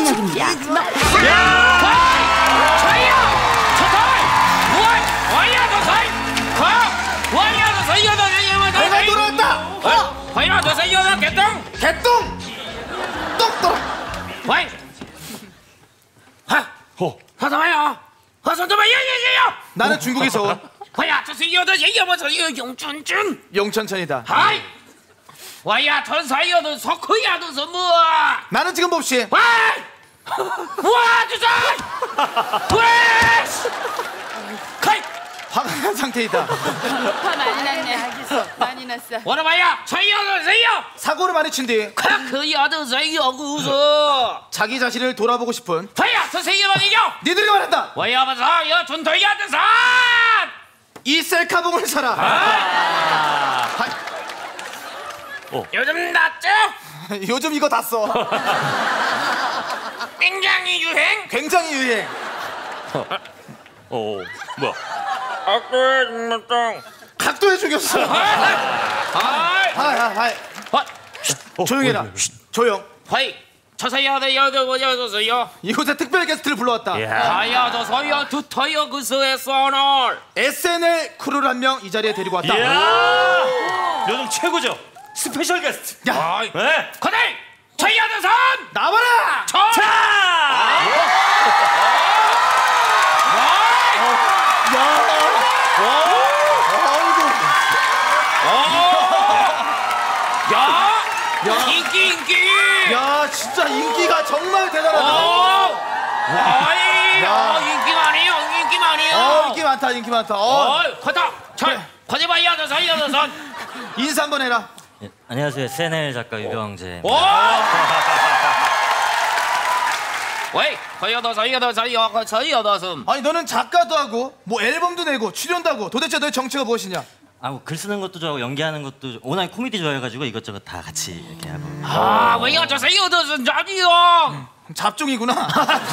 공격입니다. 배가 돌아왔다. 개똥. 똑 돌아. 나는 중국에서 온 용천천이다. 나는 지금 봅시. 화가 난 상태이다. 화 많이 났네. 알겠어. 많이 났어. 사고를 많이 친 뒤 자기 자신을 돌아보고 싶은 니들이 말한다. 이 셀카봉을 사라. 요즘 낫죠? 요즘 이거 다 써. 굉장히 유행? 굉장히 유행. 뭐야? 악도의 중매장. 각도에 죽였어. 하이. 조용해라. 조용. 이곳에 특별 게스트를 불러왔다. SNL 크루를 한 명 이 자리에 데리고 왔다. 요즘 최고죠. 스페셜 게스트. 야, 네. 나와라. 야, 진짜 인기가 정말 대단하다. 인기 많다. 인사 한번 해라. 안녕하세요. SNL 작가 유병재. 아니, 너는 작가도 하고 뭐 앨범도 내고 출연도 하고 도대체 너의 정체가 무엇이냐? 뭐 글 쓰는 것도 좋아하고 연기하는 것도 워낙 코미디 좋아해가지고 이것저것 다 같이 이렇게 하고. 잡종이구나.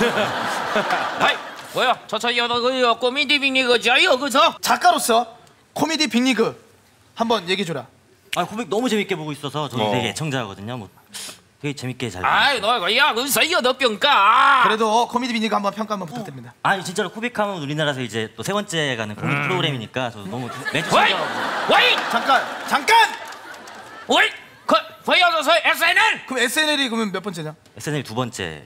작가로서 코미디 빅리그 한번 얘기해줘라. 코믹 너무 재밌게 보고 있어서 저도 되게 애청자거든요. 뭐 되게 재밌게 잘. 그래도 코미디 빅리그 한번 평가 한번 부탁드립니다. 진짜로 코믹하면 우리나라에서 이제 또 세 번째 가는 코미디 프로그램이니까 저도 너무 매주 신기하고. 잠깐. 그럼 SNL이 그러면 몇 번째냐? SNL 두 번째.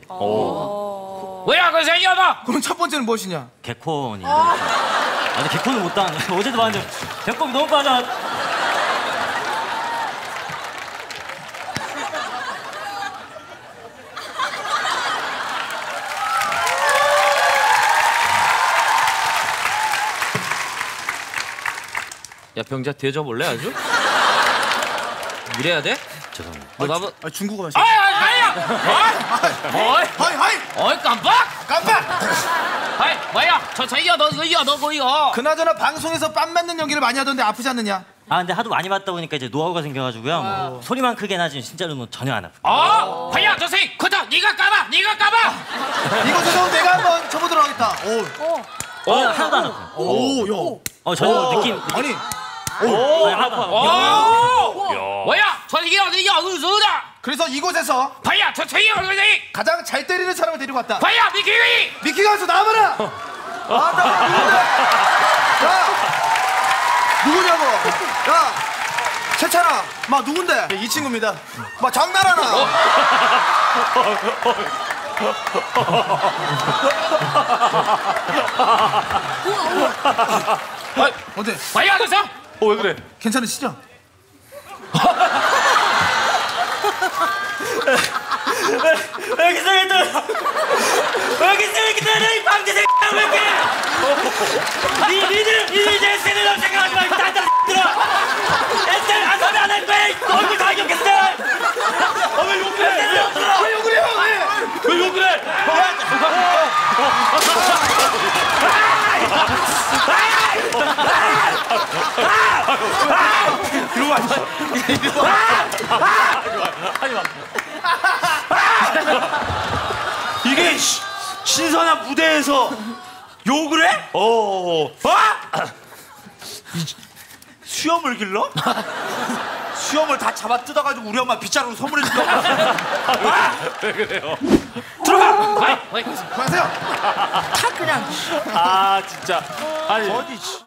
그럼 첫 번째는 무엇이냐? 개콘이. 근데 개콘은 못 당한 거야. 어제도 봤는데 배꼽이 너무 빠져. 야, 병자 대접올래 아주? 이래야 돼? 죄송합니다. 중국어 마시. 아야! 하이. 깜빡! 그나저나 방송에서 빰 맞는 연기를 많이 하던데 아프지 않느냐? 근데 하도 많이 봤다 보니까 이제 노하우가 생겨가지고요. 뭐 소리만 크게 나지 진짜로 뭐 전혀 안 아프고. 네가 까봐! 이거 죄송 내가 한번 쳐보도록 하겠다. 하나도 안 아파요. 전혀 느낌. 아니. 그래서 이곳에서 가장 잘 때리는 사람을 데리고 왔다. 미키가 와서 나와봐라. 나 누구냐고. 야, 세찬아, 마 누군데? 이 친구입니다. 마 장난하나? 어때? 왜 그래? 괜찮으시죠? 여기서 이렇게 떠나 이 방제 새끼야 왜 이렇게? 니들 이제 SNL 생각하지 말고 다 들어. SNL 안 사면 안 할 거야. 얼굴 다 이겼겠어. 왜 욕을 해? 왜 욕을 해요? 왜 욕을 해? 이리 와. 이게 신선한 무대에서 욕을 해? 수염을 길러? 수염을 다 잡아 뜯어가지고 우리 엄마 빗자루로 선물해 주려고. 왜 그래요? 그만하세요. 다 그냥. 아 진짜. 아니 어디.